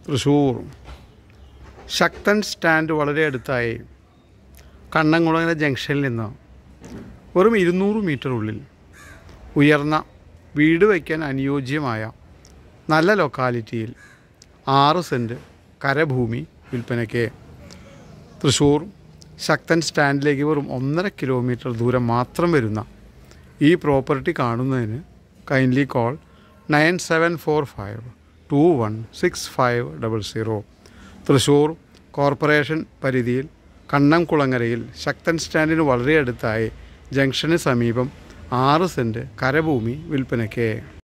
തൃശ്ശൂർ ശക്തൻ stand വളരെ അടുത്തായി കണ്ണംകുളങ്ങര ജംഗ്ഷനിൽ നിന്ന് വെറും 200 മീറ്റർ ഉള്ളിൽ ഉയർന്ന വീട് വയ്ക്കാൻ അനുയോജ്യമായ നല്ല ലൊക്കാലിറ്റിയിൽ 6 സെൻറ്റ് കരഭൂമി വിൽപ്പനയ്ക്ക്. തൃശ്ശൂർ ശക്തൻ സ്റ്റാൻഡിലേക്ക് വെറും 1.5 കിലോമീറ്റർ ദൂരം മാത്രം വരുന്ന ഈ പ്രോപ്പർട്ടി കാണുന്നതിന് കൈൻഡ്ലി കോൾ 9745216500. തൃശ്ശൂർ കോർപ്പറേഷൻ പരിധിയിൽ കണ്ണംകുളങ്ങരയിൽ ശക്തൻ സ്റ്റാൻഡിന് വളരെ അടുത്തായി ജംഗ്ഷന് സമീപം 6 സെൻറ്റ് കരഭൂമി വിൽപ്പനയ്ക്ക്.